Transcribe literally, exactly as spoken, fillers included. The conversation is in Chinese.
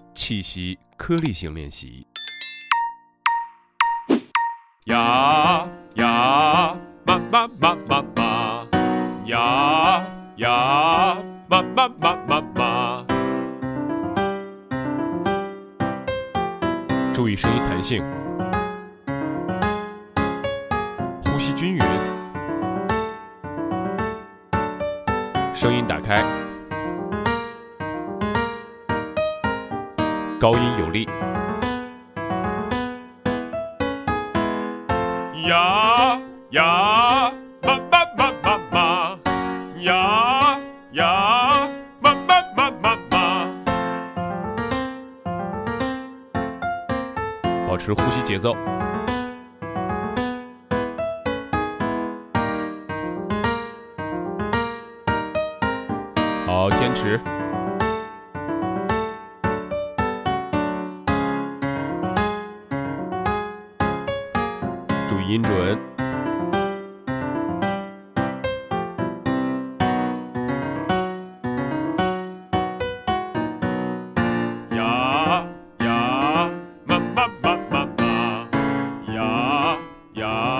气息颗粒性练习。 呀呀，嘛嘛嘛嘛嘛，呀呀，嘛嘛嘛嘛嘛。 注意声音弹性，呼吸均匀，声音打开，高音有力。 呀呀，嘛嘛嘛嘛嘛，呀呀，嘛嘛嘛嘛嘛。 保持呼吸节奏。好，坚持。注意音准。 呀呀，嘛嘛嘛嘛嘛，呀呀。